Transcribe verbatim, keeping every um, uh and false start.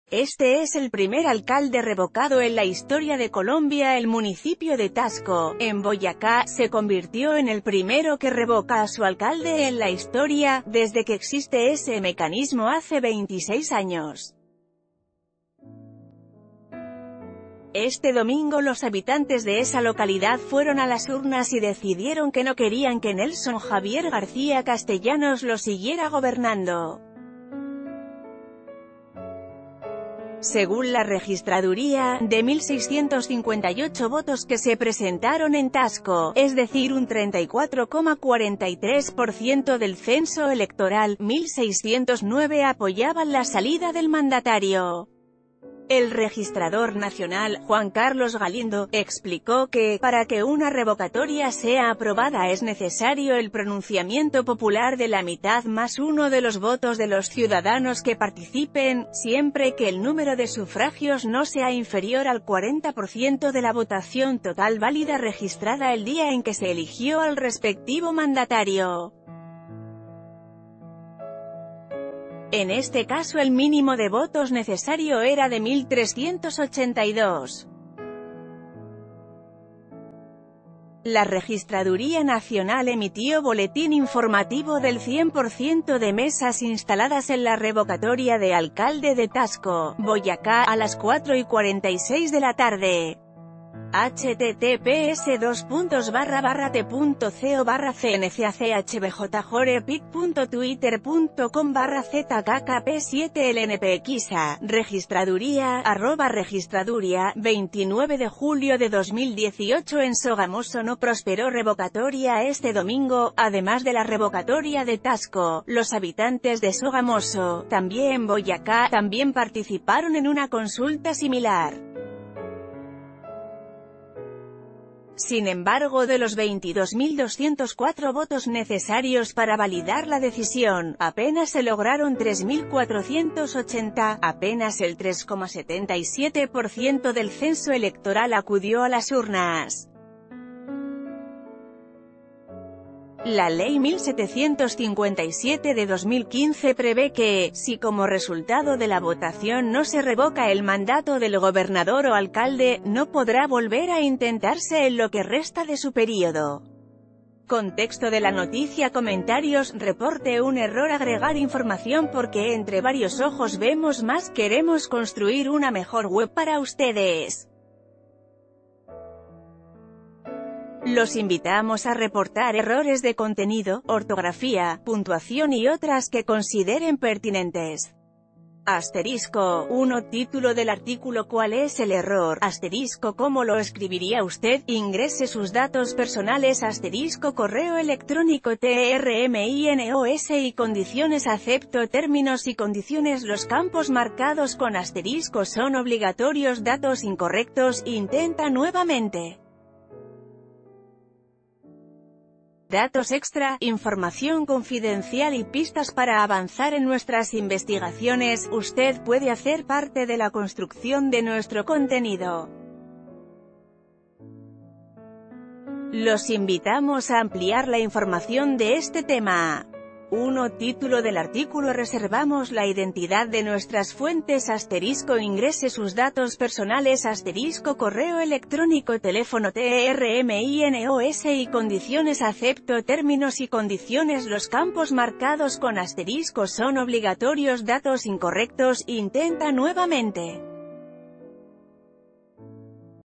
Este es el primer alcalde revocado en la historia de Colombia. El municipio de Tasco, en Boyacá, se convirtió en el primero que revoca a su alcalde en la historia, desde que existe ese mecanismo hace veintiséis años. Este domingo los habitantes de esa localidad fueron a las urnas y decidieron que no querían que Nelson Javier García Castellanos lo siguiera gobernando. Según la registraduría, de mil seiscientos cincuenta y ocho votos que se presentaron en Tasco, es decir un treinta y cuatro coma cuarenta y tres por ciento del censo electoral, mil seiscientos nueve apoyaban la salida del mandatario. El registrador nacional, Juan Carlos Galindo, explicó que, para que una revocatoria sea aprobada es necesario el pronunciamiento popular de la mitad más uno de los votos de los ciudadanos que participen, siempre que el número de sufragios no sea inferior al cuarenta por ciento de la votación total válida registrada el día en que se eligió al respectivo mandatario. En este caso el mínimo de votos necesario era de mil trescientos ochenta y dos. La Registraduría Nacional emitió boletín informativo del cien por ciento de mesas instaladas en la revocatoria de alcalde de Tasco, Boyacá, a las cuatro y cuarenta y seis de la tarde. H T T P S dos puntos barra barra t punto co barra cncachbjjorepic punto twitter punto com barra zkkp siete lnpxa, registraduría, arroba registraduría, veintinueve de julio de dos mil dieciocho. En Sogamoso no prosperó revocatoria este domingo. Además de la revocatoria de Tasco, los habitantes de Sogamoso, también Boyacá, también participaron en una consulta similar. Sin embargo, de los veintidós mil doscientos cuatro votos necesarios para validar la decisión, apenas se lograron tres mil cuatrocientos ochenta, apenas el tres coma setenta y siete por ciento del censo electoral acudió a las urnas. La Ley mil setecientos cincuenta y siete de dos mil quince prevé que, si como resultado de la votación no se revoca el mandato del gobernador o alcalde, no podrá volver a intentarse en lo que resta de su período. Contexto de la noticia. Comentarios. Reporte un error. Agregar información porque entre varios ojos vemos más. Queremos construir una mejor web para ustedes. Los invitamos a reportar errores de contenido, ortografía, puntuación y otras que consideren pertinentes. Asterisco uno. Título del artículo. ¿Cuál es el error? Asterisco. ¿Cómo lo escribiría usted? Ingrese sus datos personales. Asterisco. Correo electrónico. Terminos y condiciones. Acepto términos y condiciones. Los campos marcados con asterisco son obligatorios. Datos incorrectos. Intenta nuevamente. Datos extra, información confidencial y pistas para avanzar en nuestras investigaciones. Usted puede hacer parte de la construcción de nuestro contenido. Los invitamos a ampliar la información de este tema. uno. Título del artículo. Reservamos la identidad de nuestras fuentes. Asterisco. Ingrese sus datos personales. Asterisco. Correo electrónico. Teléfono. Terminos y condiciones. Acepto términos y condiciones. Los campos marcados con asterisco son obligatorios. Datos incorrectos. Intenta nuevamente.